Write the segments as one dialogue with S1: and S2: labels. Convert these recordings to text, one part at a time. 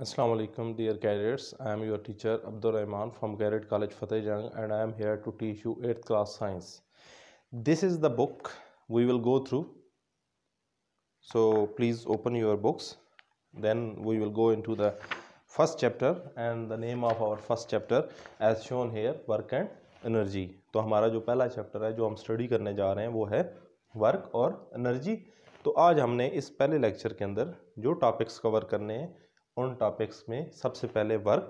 S1: Assalamu alaikum dear cadets. I am your teacher Abdul Rahman from Cadet College Fatehjung and I am here to teach you 8th class science. This is the book we will go through. So please open your books. Then we will go into the first chapter and the name of our first chapter as shown here, work and energy. तो हमारा जो पहला chapter है जो हम study करने जा रहे हैं वो है वर्क और एनर्जी. तो आज हमने इस पहले लेक्चर के अंदर जो टॉपिक्स कवर करने हैं उन टॉपिक्स में सबसे पहले वर्क,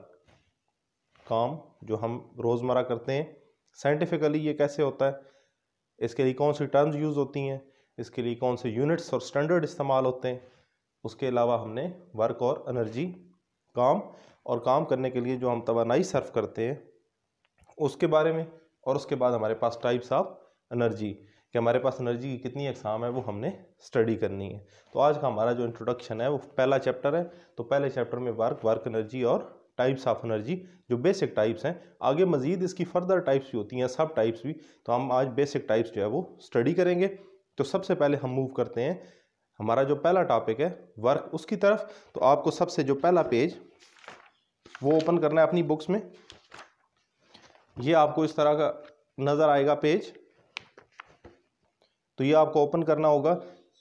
S1: काम जो हम रोज़मर्रा करते हैं, साइंटिफिकली ये कैसे होता है, इसके लिए कौन सी टर्म्स यूज़ होती हैं, इसके लिए कौन से यूनिट्स और स्टैंडर्ड इस्तेमाल होते हैं. उसके अलावा हमने वर्क और एनर्जी, काम और काम करने के लिए जो हम तवानाई सर्व करते हैं उसके बारे में, और उसके बाद हमारे पास टाइप्स ऑफ एनर्जी कि हमारे पास एनर्जी की कितनी अक़साम है वो हमने स्टडी करनी है. तो आज का हमारा जो इंट्रोडक्शन है वो पहला चैप्टर है. तो पहले चैप्टर में वर्क एनर्जी और टाइप्स ऑफ एनर्जी जो बेसिक टाइप्स हैं. आगे मज़ीद इसकी फर्दर टाइप्स भी होती हैं, सब टाइप्स भी. तो हम आज बेसिक टाइप्स जो है वो स्टडी करेंगे. तो सबसे पहले हम मूव करते हैं हमारा जो पहला टॉपिक है वर्क उसकी तरफ. तो आपको सबसे जो पहला पेज वो ओपन करना है अपनी बुक्स में. ये आपको इस तरह का नज़र आएगा पेज. तो ये आपको ओपन करना होगा.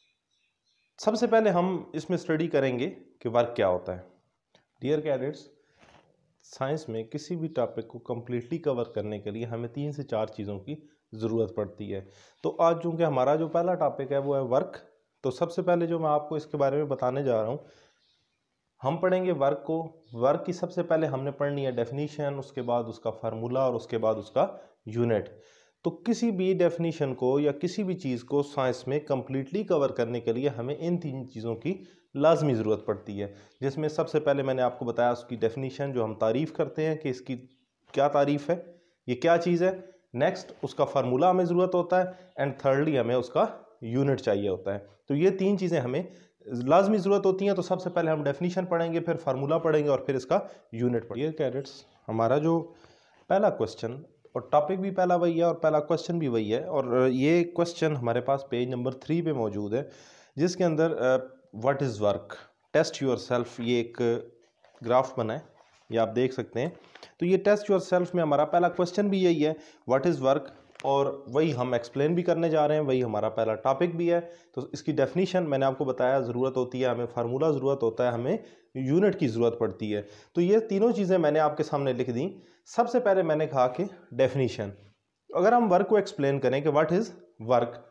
S1: सबसे पहले हम इसमें स्टडी करेंगे कि वर्क क्या होता है. डियर कैडेट्स, साइंस में किसी भी टॉपिक को कम्प्लीटली कवर करने के लिए हमें 3 से 4 चीज़ों की ज़रूरत पड़ती है. तो आज चूँकि हमारा जो पहला टॉपिक है वो है वर्क, तो सबसे पहले जो मैं आपको इसके बारे में बताने जा रहा हूँ, हम पढ़ेंगे वर्क को. वर्क की सबसे पहले हमने पढ़नी है डेफिनीशन, उसके बाद उसका फार्मूला और उसके बाद उसका यूनिट. तो किसी भी डेफिनीशन को या किसी भी चीज़ को साइंस में कम्प्लीटली कवर करने के लिए हमें इन 3 चीज़ों की लाजमी ज़रूरत पड़ती है. जिसमें सबसे पहले मैंने आपको बताया उसकी डेफिनीशन, जो हम तारीफ़ करते हैं कि इसकी क्या तारीफ़ है, ये क्या चीज़ है. नेक्स्ट उसका फार्मूला हमें ज़रूरत होता है. एंड थर्डली हमें उसका यूनिट चाहिए होता है. तो ये 3 चीज़ें हमें लाजमी ज़रूरत होती हैं. तो सबसे पहले हम डेफिनीशन पढ़ेंगे, फिर फार्मूला पढ़ेंगे और फिर इसका यूनिट पढ़ेंगे. कैडेट्स, हमारा जो पहला क्वेश्चन और टॉपिक भी पहला वही है और पहला क्वेश्चन भी वही है. और ये क्वेश्चन हमारे पास पेज नंबर 3 पे मौजूद है, जिसके अंदर what is work, test yourself, ये एक ग्राफ बना है, ये आप देख सकते हैं. तो ये टेस्ट योर सेल्फ में हमारा पहला क्वेश्चन भी यही है, व्हाट इज़ वर्क, और वही हम एक्सप्लेन भी करने जा रहे हैं, वही हमारा पहला टॉपिक भी है. तो इसकी डेफिनीशन मैंने आपको बताया ज़रूरत होती है, हमें फार्मूला ज़रूरत होता है, हमें यूनिट की ज़रूरत पड़ती है. तो ये तीनों चीज़ें मैंने आपके सामने लिख दी. सबसे पहले मैंने कहा कि डेफिनीशन. अगर हम वर्क को एक्सप्लेन करें कि what is work,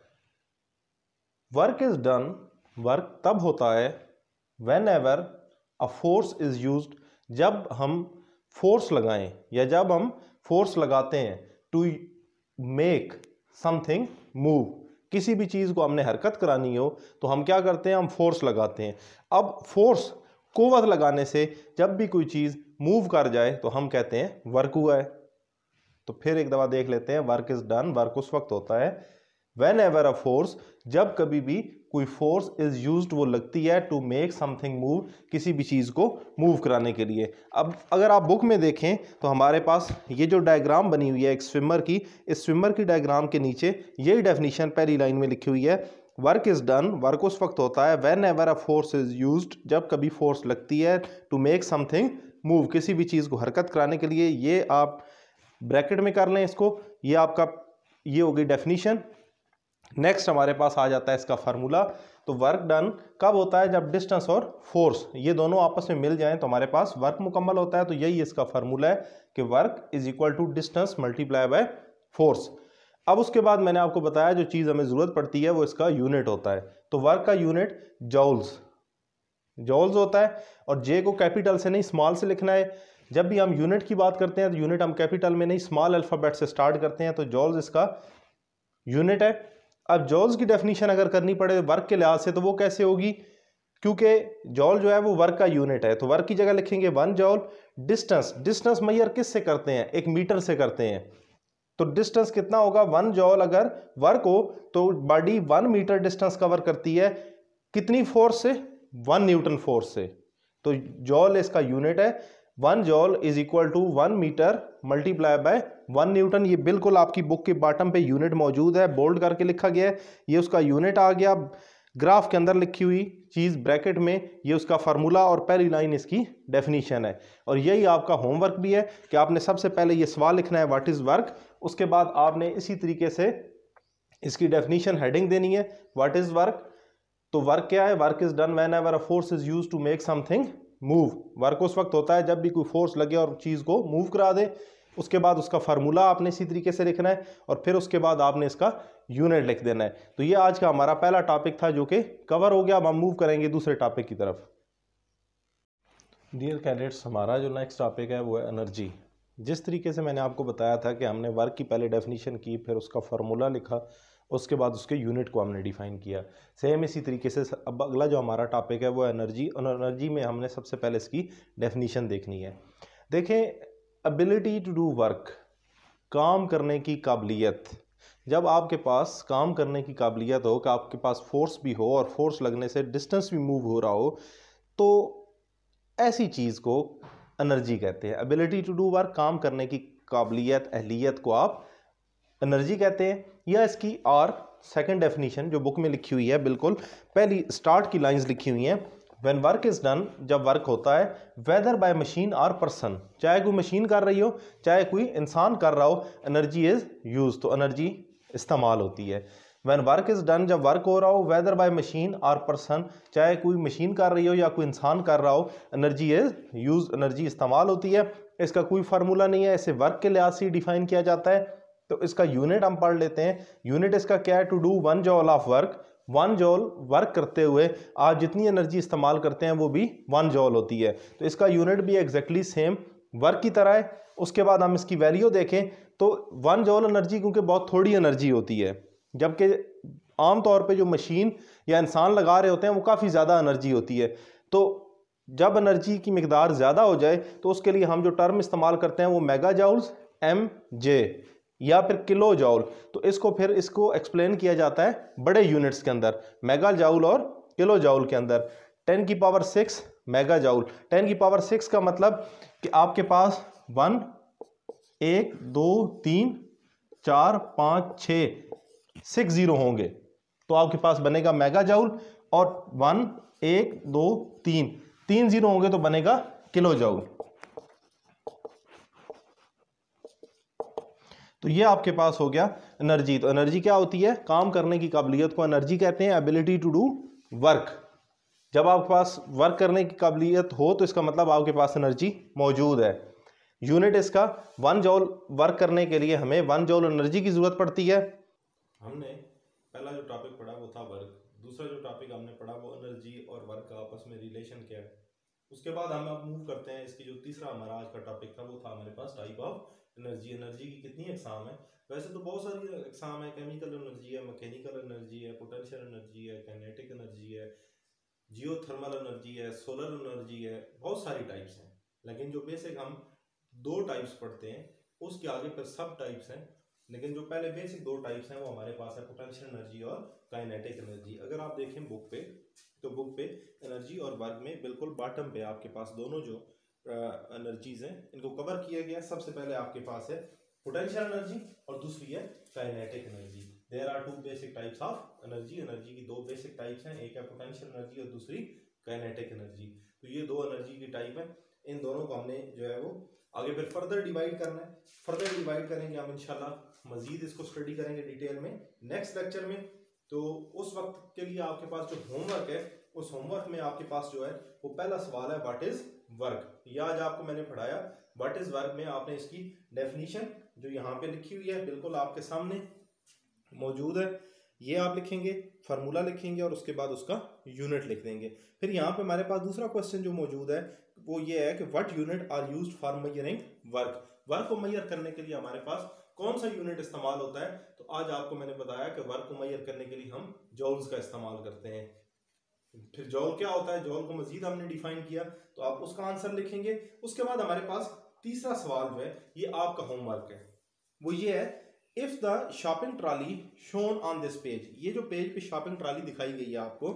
S1: work is done, वर्क तब होता है whenever a force is used, जब हम फोर्स लगाएं या जब हम फोर्स लगाते हैं टू मेक समथिंग मूव. किसी भी चीज़ को हमने हरकत करानी हो तो हम क्या करते हैं, हम फोर्स लगाते हैं. अब फोर्स, कुव्वत लगाने से जब भी कोई चीज़ मूव कर जाए तो हम कहते हैं वर्क हुआ है. तो फिर एक दफ़ा देख लेते हैं, वर्क इज़ डन, वर्क उस वक्त होता है व्हेन एवर अ फोर्स, जब कभी भी कोई फोर्स इज़ यूज्ड, वो लगती है टू मेक समथिंग मूव, किसी भी चीज़ को मूव कराने के लिए. अब अगर आप बुक में देखें तो हमारे पास ये जो डायग्राम बनी हुई है एक स्विमर की, इस स्विमर की डायग्राम के नीचे यही डेफिनीशन पहली लाइन में लिखी हुई है, वर्क इज़ डन, वर्क उस वक्त होता है whenever a force is used, जब कभी फोर्स लगती है टू मेक समथिंग मूव, किसी भी चीज़ को हरकत कराने के लिए. ये आप ब्रैकेट में कर लें इसको, ये आपका ये हो गई डेफिनीशन. नेक्स्ट हमारे पास आ जाता है इसका फार्मूला. तो वर्क डन कब होता है, जब डिस्टेंस और फोर्स ये दोनों आपस में मिल जाएं तो हमारे पास वर्क मुकम्मल होता है. तो यही इसका फार्मूला है कि work is equal to distance multiply by force. अब उसके बाद मैंने आपको बताया जो चीज़ हमें ज़रूरत पड़ती है वो इसका यूनिट होता है. तो वर्क का यूनिट जॉल्स होता है, और जे को कैपिटल से नहीं स्मॉल से लिखना है. जब भी हम यूनिट की बात करते हैं तो यूनिट हम कैपिटल में नहीं स्मॉल अल्फ़ाबेट से स्टार्ट करते हैं. तो जॉल्स इसका यूनिट है. अब जॉल्स की डेफिनीशन अगर करनी पड़े वर्क के लिहाज से तो वो कैसे होगी, क्योंकि जॉल जो है वो वर्क का यूनिट है. तो वर्क की जगह लिखेंगे 1 जॉल. डिस्टेंस मेजर किस से करते हैं, 1 मीटर से करते हैं. तो डिस्टेंस कितना होगा, 1 जॉल अगर वर्क हो तो बॉडी 1 मीटर डिस्टेंस कवर करती है. कितनी फोर्स से, 1 न्यूटन फोर्स से. तो जॉल इसका यूनिट है. 1 joule is equal to 1 metre multiply by 1 newton. ये बिल्कुल आपकी बुक के बॉटम पे यूनिट मौजूद है, बोल्ड करके लिखा गया है, ये उसका यूनिट आ गया. ग्राफ के अंदर लिखी हुई चीज़ ब्रैकेट में, ये उसका फार्मूला और पहली लाइन इसकी डेफिनीशन है। और यही आपका होमवर्क भी है कि आपने सबसे पहले ये सवाल लिखना है व्हाट इज़ वर्क, उसके बाद आपने इसी तरीके से इसकी डेफिनीशन हेडिंग देनी है व्हाट इज़ वर्क। तो वर्क क्या है? Work is done whenever a force is used to make something move. Work उस वक्त होता है जब भी कोई फोर्स लगे और चीज़ को मूव करा दे। उसके बाद उसका फार्मूला आपने इसी तरीके से लिखना है और फिर उसके बाद आपने इसका यूनिट लिख देना है। तो ये आज का हमारा पहला टॉपिक था जो कि कवर हो गया। अब हम मूव करेंगे दूसरे टॉपिक की तरफ। डियर कैडेट्स, हमारा जो नेक्स्ट टॉपिक है वो है एनर्जी। जिस तरीके से मैंने आपको बताया था कि हमने वर्क की पहले डेफिनेशन की, फिर उसका फार्मूला लिखा, उसके बाद उसके यूनिट को हमने डिफाइन किया। सेम इसी तरीके से अब अगला जो हमारा टॉपिक है वो एनर्जी, और एनर्जी में हमने सबसे पहले इसकी डेफिनेशन देखनी है। देखें, एबिलिटी टू डू वर्क, काम करने की काबिलियत। जब आपके पास काम करने की काबिलियत हो कि आपके पास फोर्स भी हो और फोर्स लगने से डिस्टेंस भी मूव हो रहा हो, तो ऐसी चीज़ को एनर्जी कहते हैं। एबिलिटी टू डू वर्क, काम करने की काबिलियत, अहलियत को आप एनर्जी कहते हैं। या इसकी और सेकंड डेफिनेशन जो बुक में लिखी हुई है, बिल्कुल पहली स्टार्ट की लाइंस लिखी हुई हैं, व्हेन वर्क इज डन, जब वर्क होता है, वेदर बाय मशीन और पर्सन, चाहे कोई मशीन कर रही हो चाहे कोई इंसान कर रहा हो, एनर्जी इज यूज, तो एनर्जी इस्तेमाल होती है। व्हेन वर्क इज डन, जब वर्क हो रहा हो, वेदर बाय मशीन और पर्सन, चाहे कोई मशीन कर रही हो या कोई इंसान कर रहा हो, एनर्जी इज यूज, एनर्जी इस्तेमाल होती है। इसका कोई फार्मूला नहीं है, इसे वर्क के लिहाज से डिफाइन किया जाता है। तो इसका यूनिट हम पढ़ लेते हैं। यूनिट इसका क्या है? To do 1 joule of work. 1 joule work करते हुए आप जितनी एनर्जी इस्तेमाल करते हैं वो भी 1 जॉल होती है। तो इसका यूनिट भी एग्जैक्टली सेम वर्क की तरह है। उसके बाद हम इसकी वैल्यू देखें तो 1 जॉल एनर्जी क्योंकि बहुत थोड़ी एनर्जी होती है, जबकि आमतौर पे जो मशीन या इंसान लगा रहे होते हैं वो काफ़ी ज़्यादा एनर्जी होती है। तो जब एनर्जी की मिकदार ज़्यादा हो जाए तो उसके लिए हम जो टर्म इस्तेमाल करते हैं वो मेगा जॉल्स, MJ, या फिर किलो जॉल। तो इसको एक्सप्लेन किया जाता है बड़े यूनिट्स के अंदर, मेगा जॉल और किलो जॉल के अंदर। 10 की पावर 6 मेगा जॉल। 10 की पावर 6 का मतलब कि आपके पास 1 2 3 4 5 6 0 होंगे तो आपके पास बनेगा मेगा जॉल, और 1 2 3 0 होंगे तो बनेगा किलो जॉल। तो ये आपके पास हो गया एनर्जी। तो एनर्जी क्या होती है? काम करने की काबिलियत को एनर्जी कहते हैं, एबिलिटी टू डू वर्क। जब आपके पास वर्क करने की काबिलियत हो तो इसका मतलब आपके पास एनर्जी मौजूद है। यूनिट इसका 1 जॉल, वर्क करने के लिए हमें 1 जॉल एनर्जी की जरूरत पड़ती है। हमने पहला जो टॉपिक पढ़ा वो था वर्क। दूसरा जो टॉपिक हमने पढ़ा वो एनर्जी और वर्क का आपस में रिलेशन क्या है। उसके बाद हम अब मूव करते हैं, इसकी जो तीसरा हमारा आज का टॉपिक था वो था हमारे पास टाइप ऑफ एनर्जी। एनर्जी की कितनी इकसाम है? वैसे तो बहुत सारी इकसाम है। केमिकल एनर्जी है, मैकेनिकल एनर्जी है, पोटेंशियल एनर्जी है, काइनेटिक एनर्जी है, जियोथर्मल एनर्जी है, सोलर एनर्जी है, बहुत सारी टाइप्स हैं। लेकिन जो बेसिक हम 2 टाइप्स पढ़ते हैं, उसके आगे फिर सब टाइप्स हैं, लेकिन जो पहले बेसिक 2 टाइप्स हैं वो हमारे पास है पोटेंशियल एनर्जी और काइनेटिक एनर्जी। अगर आप देखें बुक पे, तो बुक पे एनर्जी और वर्क में बिल्कुल बॉटम पे आपके पास दोनों जो एनर्जीज हैं इनको कवर किया गया। सबसे पहले आपके पास है पोटेंशियल एनर्जी और दूसरी है kinetic energy. There are 2 basic types of energy. Energy की 2 बेसिक टाइप्स हैं, एक है पोटेंशियल एनर्जी और दूसरी काइनेटिक एनर्जी। तो ये 2 एनर्जी की टाइप है। इन दोनों को हमने जो है वो आगे फिर फर्दर डिवाइड करना है। फर्दर डिवाइड करेंगे हम इंशाल्लाह, मजीद इसको स्टडी करेंगे डिटेल में नेक्स्ट लेक्चर में। तो उस वक्त के लिए आपके पास जो होमवर्क है, उस होमवर्क में आपके पास जो है वो पहला सवाल है व्हाट इज वर्क। ये आज आपको मैंने पढ़ाया व्हाट इज वर्क में आपने इसकी डेफिनेशन जो यहाँ पे लिखी हुई है बिल्कुल आपके सामने मौजूद है, ये आप लिखेंगे, फार्मूला लिखेंगे और उसके बाद उसका यूनिट लिख देंगे। फिर यहाँ पे हमारे पास दूसरा क्वेश्चन जो मौजूद है वो ये है कि what unit are used for measuring work. Work को मेजर करने के लिए हमारे पास कौन सा यूनिट इस्तेमाल होता है? तो आज आपको मैंने बताया कि वर्क को मेजर करने के लिए हम जॉल्स का इस्तेमाल करते हैं। फिर जॉल क्या होता है, जॉल को मजीद हमने डिफाइन किया, तो आप उसका आंसर लिखेंगे। उसके बाद हमारे पास तीसरा सवाल जो है ये आपका होमवर्क है, वो ये है if the shopping trolley shown on this page. ये जो पेज पे शॉपिंग ट्रॉली दिखाई गई है आपको,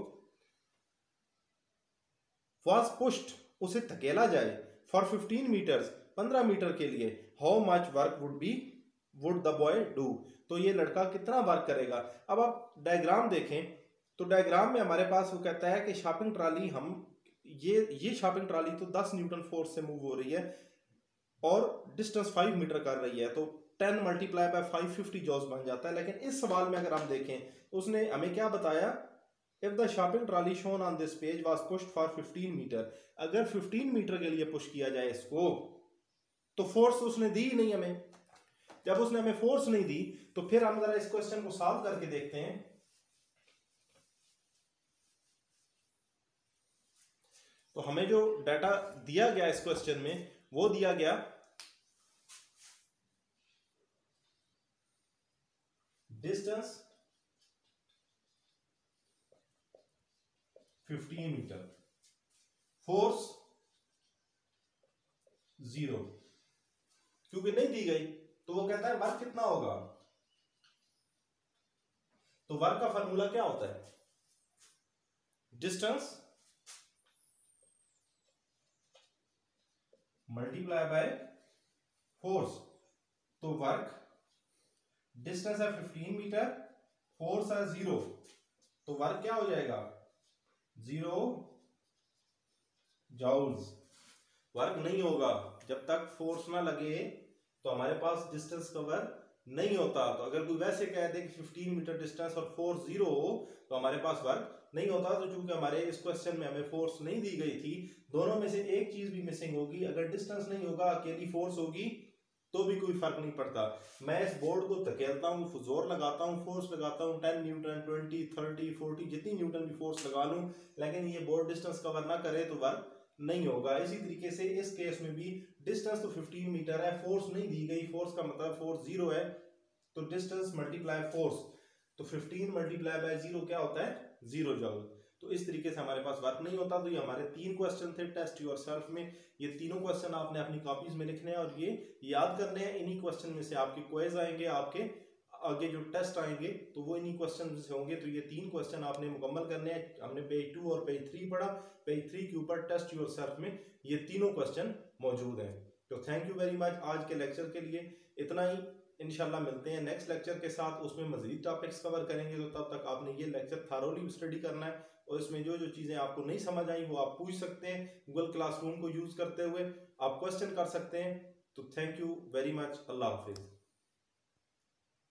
S1: वॉज पुश्ड, उसे धकेला जाए, फॉर 15 मीटर्स, 15 मीटर के लिए, how much work would the boy do. तो ये लड़का कितना वर्क करेगा? अब आप डायग्राम देखें, तो डायग्राम में हमारे पास वो कहता है कि शॉपिंग ट्रॉली हम ये शॉपिंग ट्रॉली तो 10 न्यूटन फोर्स से मूव हो रही है और डिस्टेंस 5 मीटर कर रही है, तो 10 मल्टीप्लाई बाय 550 जॉल्स बन जाता है। लेकिन इस सवाल में अगर हम देखें उसने हमें क्या बताया, if the shopping trolley shown on this page was pushed for 15 metre, अगर 15 मीटर के लिए पुश किया जाए इसको तो फोर्स उसने दी ही नहीं हमें। जब उसने हमें फोर्स नहीं दी तो फिर हम जरा इस क्वेश्चन को सॉल्व करके देखते हैं। तो हमें जो डाटा दिया गया इस क्वेश्चन में वो दिया गया डिस्टेंस 15 मीटर, फोर्स 0, क्योंकि नहीं दी गई तो वो कहता है वर्क कितना होगा। तो वर्क का फॉर्मूला क्या होता है, डिस्टेंस मल्टीप्लाई बाय फोर्स। तो वर्क, डिस्टेंस है 15 मीटर, फोर्स है 0, तो वर्क क्या हो जाएगा 0 जॉल्स। वर्क नहीं होगा जब तक फोर्स ना लगे तो हमारे पास डिस्टेंस कवर नहीं होता। तो अगर कोई वैसे कह दे कि 15 मीटर डिस्टेंस और फोर्स 0 हो तो हमारे पास वर्क नहीं होता। तो चूंकि हमारे इस क्वेश्चन में हमें फोर्स नहीं दी गई थी, दोनों में से एक चीज भी मिसिंग होगी। अगर डिस्टेंस नहीं होगा, अकेली फोर्स होगी तो भी कोई फर्क नहीं पड़ता। मैं इस बोर्ड को धकेलता हूँ, जोर लगाता हूँ, फोर्स लगाता हूँ 10 न्यूटन, 20, 30, 40 जितनी न्यूटन भी फोर्स लगा लूँ, लेकिन ये बोर्ड डिस्टेंस कवर ना करे तो वर्क नहीं होगा। इसी तरीके से इस केस में भी डिस्टेंस तो 15 मीटर है, फोर्स नहीं दी गई, फोर्स का मतलब फोर्स 0 है, तो डिस्टेंस मल्टीप्लाई फोर्स, तो 15 मल्टीप्लाई बाय 0 क्या होता है 0 जॉल। तो इस तरीके से हमारे पास वर्क नहीं होता। तो ये हमारे 3 क्वेश्चन थे टेस्ट योरसेल्फ में। ये तीनों क्वेश्चन आपने अपनी कॉपीज में लिखने हैं और ये याद करने हैं। इन्हीं क्वेश्चन में से आपके क्विज आएंगे, आपके आगे जो टेस्ट आएंगे तो वो इन्हीं क्वेश्चन से होंगे। तो ये 3 क्वेश्चन आपने मुकम्मल करने हैं। हमने पेज 2 और पेज 3 पढ़ा, पेज 3 के ऊपर टेस्ट योरसेल्फ में ये तीनों क्वेश्चन मौजूद हैं। तो थैंक यू वेरी मच आज के लेक्चर के लिए, इतना ही। इंशाल्लाह मिलते हैं नेक्स्ट लेक्चर के साथ, उसमें मजीद टॉपिक्स कवर करेंगे। तो तब तक आपने ये लेक्चर थारोली स्टडी करना है और इसमें जो जो चीज़ें आपको नहीं समझ आई वो आप पूछ सकते हैं। गूगल क्लासरूम को यूज़ करते हुए आप क्वेश्चन कर सकते हैं। तो थैंक यू वेरी मच, अल्लाह हाफिज़।